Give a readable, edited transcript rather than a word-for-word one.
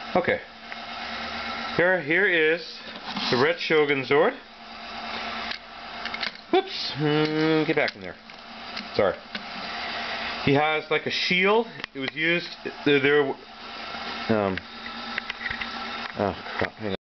Okay. Here is the red Shogun Zord. Whoops! Get back in there. Sorry. He has like a shield. It was used. Oh crap! Hang on.